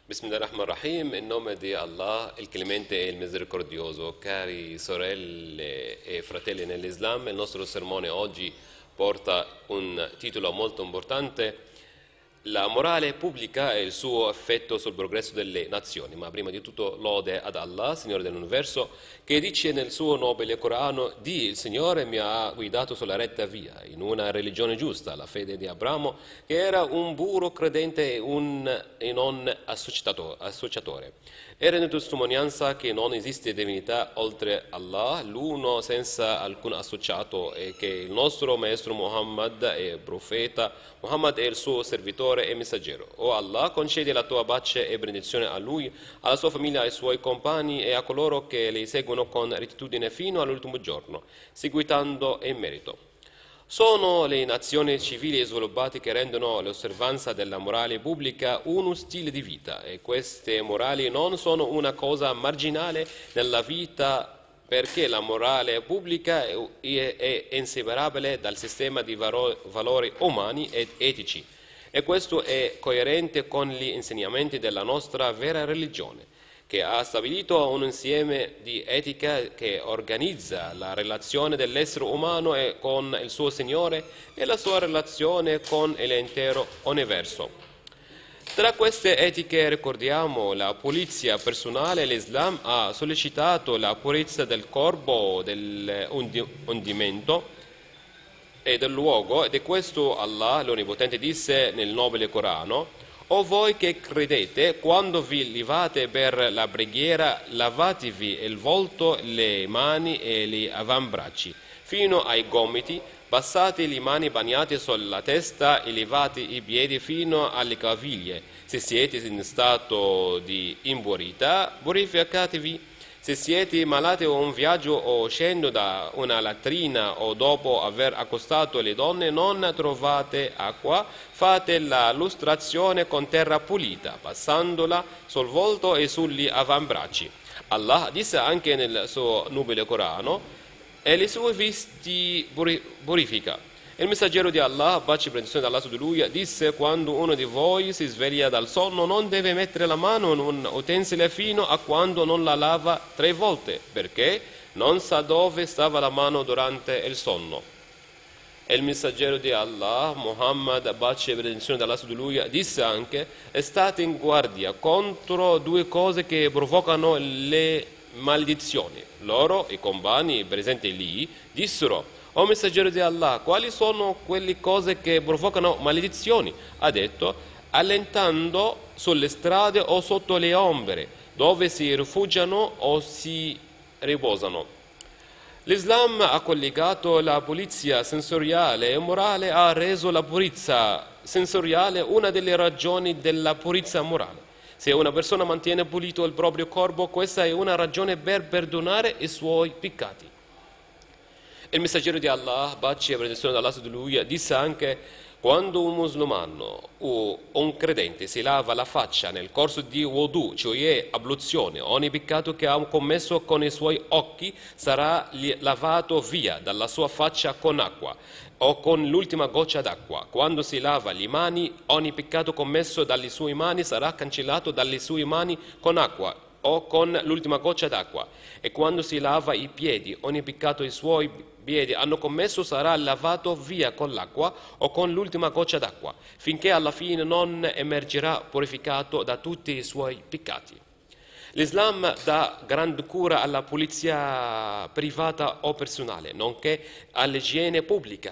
Bismillahirrahmanirrahim, in nome di Allah, il clemente e il misericordioso. Cari sorelle e fratelli nell'Islam, il nostro sermone oggi porta un titolo molto importante: la morale pubblica e il suo effetto sul progresso delle nazioni. Ma prima di tutto lode ad Allah, Signore dell'universo, che dice nel suo nobile Corano: il Signore mi ha guidato sulla retta via, in una religione giusta, la fede di Abramo, che era un puro credente e non associatore. Era in testimonianza che non esiste divinità oltre Allah, l'uno senza alcun associato, e che il nostro maestro Muhammad è profeta, Muhammad è il suo servitore e messaggero. O Allah, concedi la tua pace e benedizione a lui, alla sua famiglia, ai suoi compagni e a coloro che li seguono con rettitudine fino all'ultimo giorno, seguitando in merito. Sono le nazioni civili e sviluppate che rendono l'osservanza della morale pubblica uno stile di vita, e queste morali non sono una cosa marginale nella vita, perché la morale pubblica è inseparabile dal sistema di valori umani ed etici, e questo è coerente con gli insegnamenti della nostra vera religione, che ha stabilito un insieme di etica che organizza la relazione dell'essere umano con il suo Signore e la sua relazione con l'intero universo. Tra queste etiche ricordiamo la pulizia personale. L'Islam ha sollecitato la purezza del corpo, dell'ondimento e del luogo, e di questo Allah l'Onnipotente disse nel nobile Corano: o voi che credete, quando vi levate per la preghiera, lavatevi il volto, le mani e gli avambracci, fino ai gomiti, passate le mani bagnate sulla testa e levate i piedi fino alle caviglie. Se siete in stato di impurità, purificatevi. Se siete malati o in viaggio o scendo da una latrina o dopo aver accostato le donne non trovate acqua, fate la lustrazione con terra pulita, passandola sul volto e sugli avambracci. Allah disse anche nel suo nobile Corano: e le sue vesti purifica. Il messaggero di Allah, pace e benedizione dall'Allah su di lui, disse: quando uno di voi si sveglia dal sonno non deve mettere la mano in un utensile fino a quando non la lava 3 volte, perché non sa dove stava la mano durante il sonno. Il messaggero di Allah, Muhammad, pace e benedizione dall'Allah su di lui, disse anche: state in guardia contro 2 cose che provocano le maledizioni. Loro, i compagni presenti lì, dissero: o messaggero di Allah, quali sono quelle cose che provocano maledizioni? Ha detto: allentando sulle strade o sotto le ombre, dove si rifugiano o si riposano. L'Islam ha collegato la pulizia sensoriale e morale, ha reso la purezza sensoriale una delle ragioni della purezza morale. Se una persona mantiene pulito il proprio corpo, questa è una ragione per perdonare i suoi peccati. Il messaggero di Allah, pace e benedizione dall'Allah su di lui, disse anche: quando un musulmano o un credente si lava la faccia nel corso di wudu, cioè abluzione, ogni peccato che ha commesso con i suoi occhi sarà lavato via dalla sua faccia con acqua o con l'ultima goccia d'acqua. Quando si lava le mani, ogni peccato commesso dalle sue mani sarà cancellato dalle sue mani con acqua o con l'ultima goccia d'acqua. E quando si lava i piedi, ogni peccato i suoi piedi hanno commesso sarà lavato via con l'acqua o con l'ultima goccia d'acqua, finché alla fine non emergerà purificato da tutti i suoi peccati. L'Islam dà grande cura alla pulizia privata o personale, nonché all'igiene pubblica.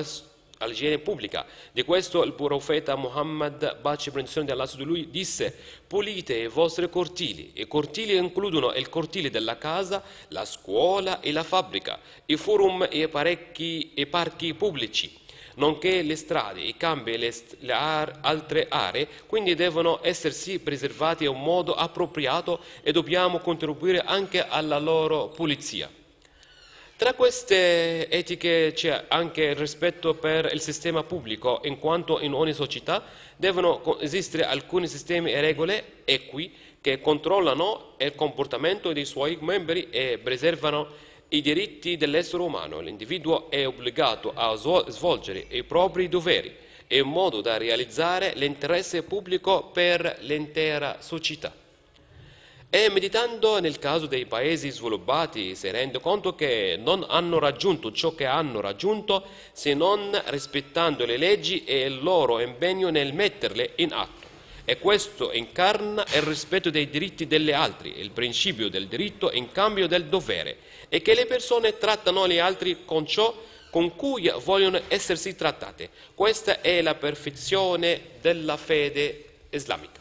Di questo il profeta Muhammad, pace e benedizione di Allah su di lui, disse: pulite i vostri cortili. I cortili includono il cortile della casa, la scuola e la fabbrica, i forum e i parchi pubblici, nonché le strade, i campi e le altre aree, quindi devono essersi preservati in un modo appropriato e dobbiamo contribuire anche alla loro pulizia. Tra queste etiche c'è anche il rispetto per il sistema pubblico, in quanto in ogni società devono esistere alcuni sistemi e regole equi che controllano il comportamento dei suoi membri e preservano i diritti dell'essere umano. L'individuo è obbligato a svolgere i propri doveri in modo da realizzare l'interesse pubblico per l'intera società. E meditando nel caso dei paesi sviluppati si rende conto che non hanno raggiunto ciò che hanno raggiunto se non rispettando le leggi e il loro impegno nel metterle in atto. E questo incarna il rispetto dei diritti degli altri, il principio del diritto in cambio del dovere, e che le persone trattano gli altri con ciò con cui vogliono essersi trattate. Questa è la perfezione della fede islamica.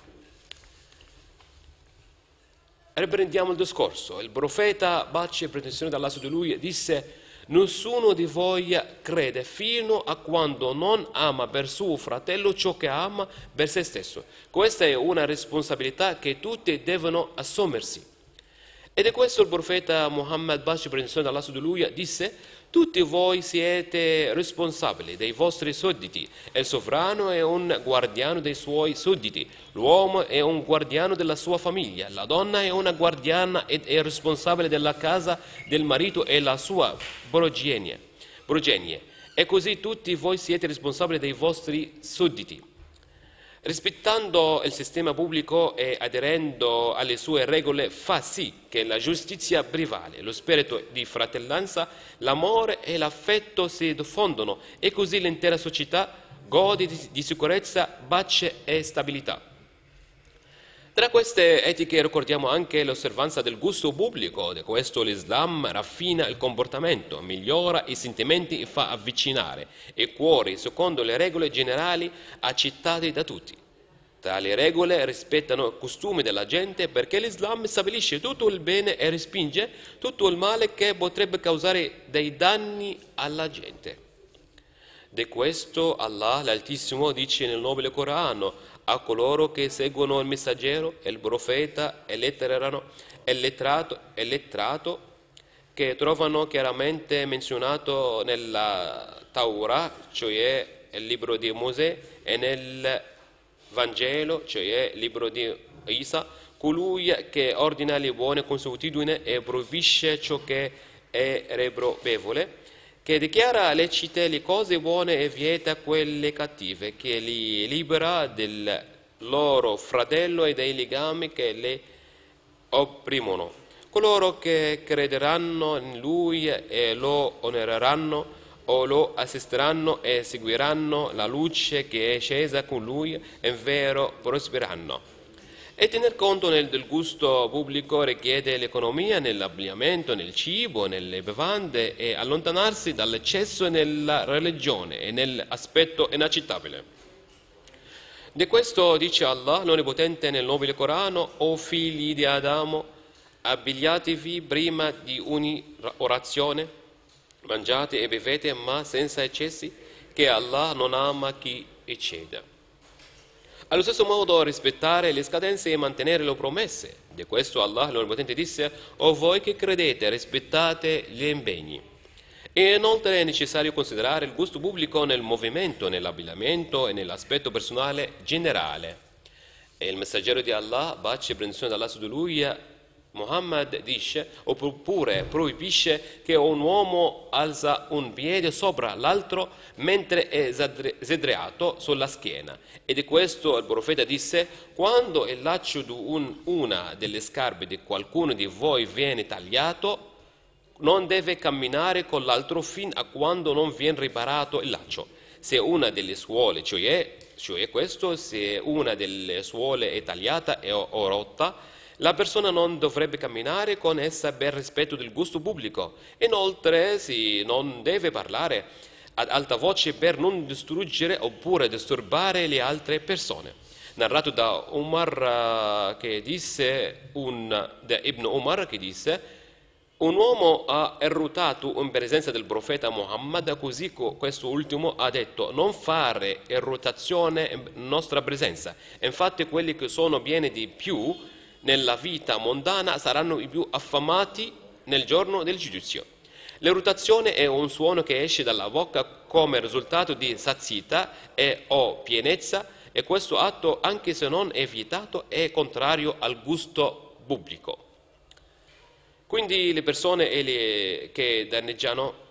Riprendiamo il discorso. Il profeta, pace e protezione dall'Allah su di lui, disse: nessuno di voi crede fino a quando non ama per suo fratello ciò che ama per se stesso. Questa è una responsabilità che tutti devono assumersi. Ed è questo il profeta Muhammad, pace e protezione dall'Allah su di lui, disse: tutti voi siete responsabili dei vostri sudditi. Il sovrano è un guardiano dei suoi sudditi. L'uomo è un guardiano della sua famiglia. La donna è una guardiana ed è responsabile della casa del marito e la sua progenie. E così tutti voi siete responsabili dei vostri sudditi. Rispettando il sistema pubblico e aderendo alle sue regole fa sì che la giustizia prevale, lo spirito di fratellanza, l'amore e l'affetto si diffondono e così l'intera società gode di sicurezza, pace e stabilità. Tra queste etiche ricordiamo anche l'osservanza del gusto pubblico. Di questo l'Islam raffina il comportamento, migliora i sentimenti e fa avvicinare i cuori secondo le regole generali accettate da tutti. Tali regole rispettano i costumi della gente perché l'Islam stabilisce tutto il bene e respinge tutto il male che potrebbe causare dei danni alla gente. Di questo Allah l'Altissimo dice nel nobile Corano: a coloro che seguono il messaggero, il profeta, il letterato, che trovano chiaramente menzionato nella Taura, cioè il libro di Mosè, e nel Vangelo, cioè il libro di Isa, colui che ordina le buone consuetudini e proibisce ciò che è reprovevole, che dichiara lecite le cose buone e vieta quelle cattive, che li libera del loro fratello e dai legami che le opprimono. Coloro che crederanno in Lui e lo onoreranno o lo assisteranno e seguiranno la luce che è scesa con Lui, in vero prospereranno. E tener conto del gusto pubblico richiede l'economia nell'abbigliamento, nel cibo, nelle bevande e allontanarsi dall'eccesso nella religione e nell'aspetto inaccettabile. Di questo dice Allah l'Onnipotente nel nobile Corano: o figli di Adamo, abbigliatevi prima di ogni orazione, mangiate e bevete ma senza eccessi, che Allah non ama chi eccede. Allo stesso modo rispettare le scadenze e mantenere le promesse. Di questo Allah l'Onnipotente disse: o voi che credete, rispettate gli impegni. E inoltre è necessario considerare il gusto pubblico nel movimento, nell'abbigliamento e nell'aspetto personale generale. E il messaggero di Allah, pace e benedizione dall'Allah su di lui, Muhammad, dice oppure proibisce che un uomo alza un piede sopra l'altro mentre è sdraiato sulla schiena. E di questo il profeta disse: quando il laccio di una delle scarpe di qualcuno di voi viene tagliato, non deve camminare con l'altro fin a quando non viene riparato il laccio. Se una delle suole, cioè questo, se una delle suole è tagliata o rotta, la persona non dovrebbe camminare con essa per rispetto del gusto pubblico. Inoltre si non deve parlare ad alta voce per non distruggere oppure disturbare le altre persone. Narrato da Umar che disse, da Ibn Umar che disse: un uomo ha irrutato in presenza del profeta Muhammad, così questo ultimo ha detto: non fare irrutazione in nostra presenza. Infatti quelli che sono pieni di più nella vita mondana saranno i più affamati nel giorno del giudizio. L'irrutazione è un suono che esce dalla bocca come risultato di sazietà o pienezza, e questo atto, anche se non è vietato, è contrario al gusto pubblico. Quindi le persone che danneggiano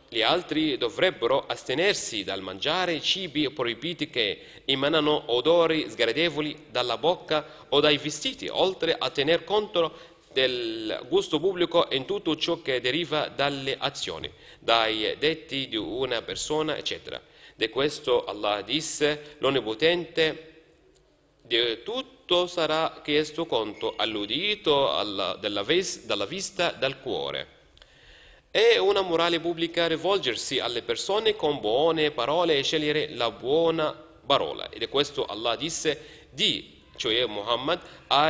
Gli altri dovrebbero astenersi dal mangiare cibi proibiti che emanano odori sgradevoli dalla bocca o dai vestiti, oltre a tener conto del gusto pubblico in tutto ciò che deriva dalle azioni, dai detti di una persona, eccetera. Di questo Allah disse, l'Onnipotente, di tutto sarà chiesto conto all'udito, dalla vista, dal cuore. È una morale pubblica rivolgersi alle persone con buone parole e scegliere la buona parola. E di questo Allah disse, cioè Muhammad,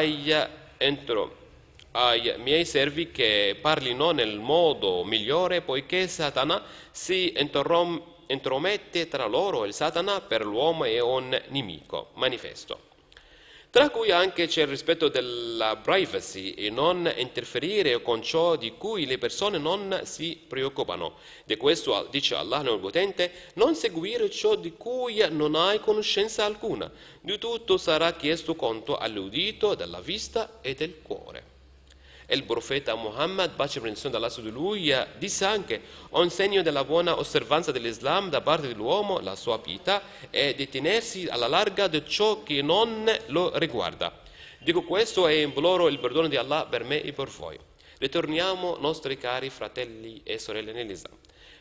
ai miei servi che parlino nel modo migliore, poiché Satana si intromette tra loro. Il Satana per l'uomo è un nemico manifesto, tra cui anche c'è il rispetto della privacy e non interferire con ciò di cui le persone non si preoccupano. Di questo dice Allah l'Onnipotente, non seguire ciò di cui non hai conoscenza alcuna. Di tutto sarà chiesto conto all'udito, dalla vista e del cuore. E il profeta Muhammad, pace e benedizione d'Allah su di lui, disse anche, un segno della buona osservanza dell'Islam da parte dell'uomo, la sua pietà, è di tenersi alla larga di ciò che non lo riguarda. Dico questo e imploro il perdono di Allah per me e per voi. Ritorniamo, nostri cari fratelli e sorelle nell'Islam.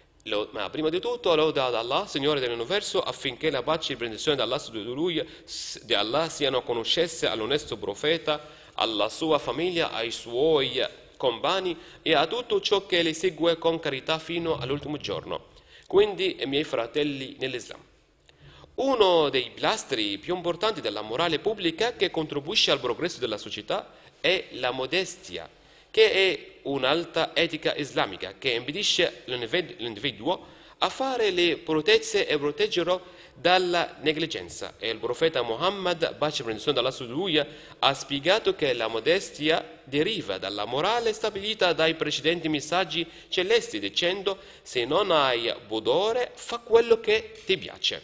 Ma prima di tutto loda ad Allah, Signore dell'universo, affinché la pace e benedizione d'Allah su di lui, di Allah, siano conoscesse all'onesto profeta, alla sua famiglia, ai suoi compagni e a tutto ciò che li segue con carità fino all'ultimo giorno. Quindi, miei fratelli nell'Islam, uno dei pilastri più importanti della morale pubblica che contribuisce al progresso della società è la modestia, che è un'alta etica islamica che impedisce l'individuo a fare le bruttezze e proteggerlo dalla negligenza. E il profeta Muhammad, pace e benedizione d'Allah su di lui, ha spiegato che la modestia deriva dalla morale stabilita dai precedenti messaggi celesti, dicendo: se non hai pudore, fa quello che ti piace.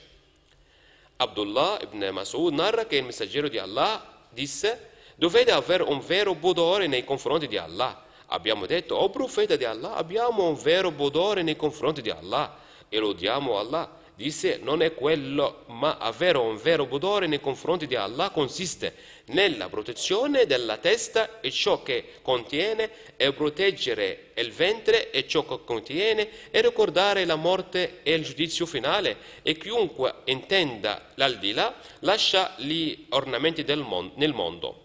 Abdullah ibn Mas'ud narra che il messaggero di Allah disse: dovete avere un vero pudore nei confronti di Allah. Abbiamo detto: o profeta di Allah, abbiamo un vero pudore nei confronti di Allah e lodiamo Allah. Disse: non è quello, ma avere un vero pudore nei confronti di Allah consiste nella protezione della testa e ciò che contiene, e proteggere il ventre e ciò che contiene, e ricordare la morte e il giudizio finale. E chiunque intenda l'aldilà lascia gli ornamenti nel mondo.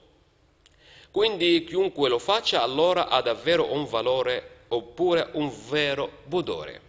Quindi chiunque lo faccia allora ha davvero un valore oppure un vero pudore.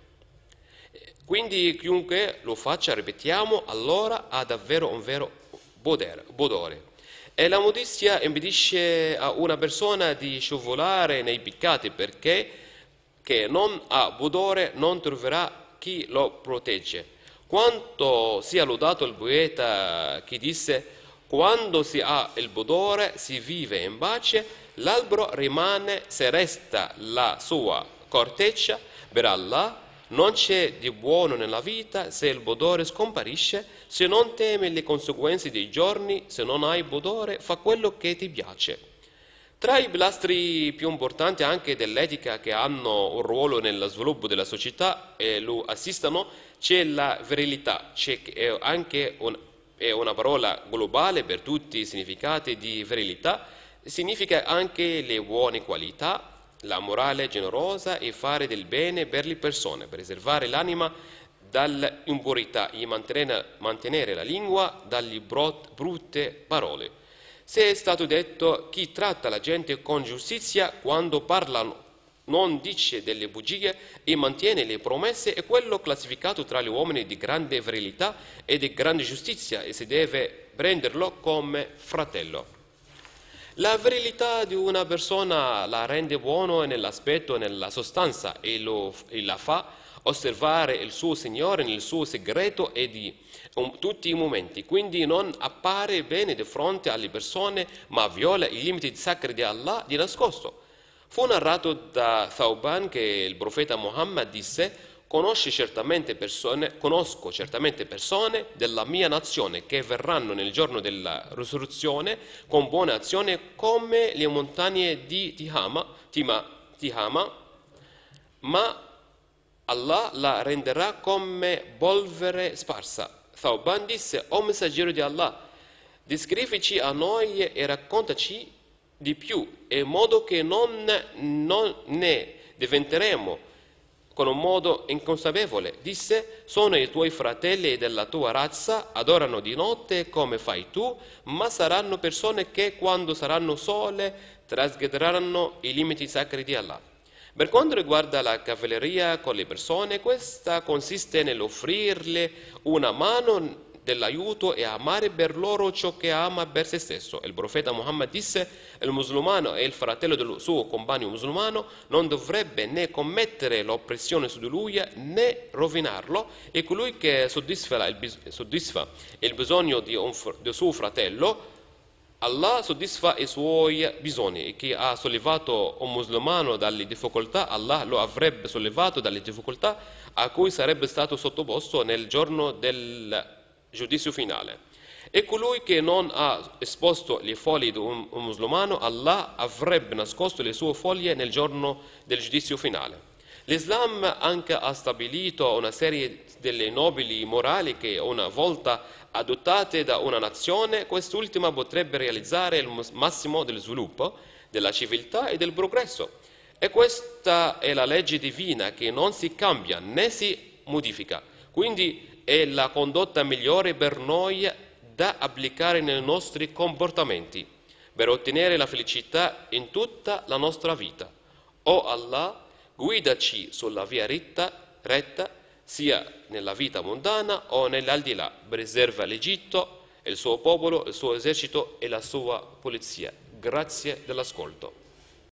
Quindi chiunque lo faccia, ripetiamo, allora ha davvero un vero pudore. E la modestia impedisce a una persona di scivolare nei peccati, perché che non ha pudore non troverà chi lo protegge. Quanto sia lodato il poeta che disse: quando si ha il pudore si vive in pace, l'albero rimane se resta la sua corteccia. Per Allah non c'è di buono nella vita se il pudore scomparisce, se non temi le conseguenze dei giorni, se non hai pudore fa quello che ti piace. Tra i pilastri più importanti anche dell'etica, che hanno un ruolo nello sviluppo della società e lo assistono, c'è la virilità, è anche è una parola globale per tutti i significati di virilità, significa anche le buone qualità, la morale generosa e fare del bene per le persone, preservare l'anima dall'impurità e mantenere la lingua dalle brutte parole. Se è stato detto: chi tratta la gente con giustizia, quando parla non dice delle bugie e mantiene le promesse, è quello classificato tra gli uomini di grande virilità e di grande giustizia, e si deve prenderlo come fratello. La virilità di una persona la rende buono nell'aspetto e nella sostanza, e la fa osservare il suo Signore nel suo segreto e di tutti i momenti. Quindi non appare bene di fronte alle persone, ma viola i limiti sacri di Allah di nascosto. Fu narrato da Thawban che il profeta Muhammad disse: conosco certamente persone della mia nazione che verranno nel giorno della risurrezione con buone azioni come le montagne di Tihama, ma Allah la renderà come polvere sparsa. Thawban disse: O messaggero di Allah, descrivici a noi e raccontaci di più, in modo che non ne diventeremo con un modo inconsapevole. Disse: sono i tuoi fratelli della tua razza, adorano di notte come fai tu, ma saranno persone che quando saranno sole trasgrediranno i limiti sacri di Allah. Per quanto riguarda la cavalleria con le persone, questa consiste nell'offrirle una mano dell'aiuto e amare per loro ciò che ama per se stesso. Il profeta Muhammad disse: il musulmano e il fratello del suo compagno musulmano non dovrebbe né commettere l'oppressione su di lui né rovinarlo, e colui che soddisfa il bisogno di suo fratello, Allah soddisfa i suoi bisogni, e chi ha sollevato un musulmano dalle difficoltà, Allah lo avrebbe sollevato dalle difficoltà a cui sarebbe stato sottoposto nel giorno del giudizio finale. E colui che non ha esposto le foglie di un musulmano, Allah avrebbe nascosto le sue foglie nel giorno del giudizio finale. L'Islam anche ha stabilito una serie delle nobili morali che, una volta adottate da una nazione, quest'ultima potrebbe realizzare il massimo dello sviluppo, della civiltà e del progresso. E questa è la legge divina che non si cambia né si modifica. Quindi è la condotta migliore per noi da applicare nei nostri comportamenti, per ottenere la felicità in tutta la nostra vita. O Allah, guidaci sulla via retta, sia nella vita mondana o nell'aldilà. Preserva l'Egitto, il suo popolo, il suo esercito e la sua polizia. Grazie dell'ascolto.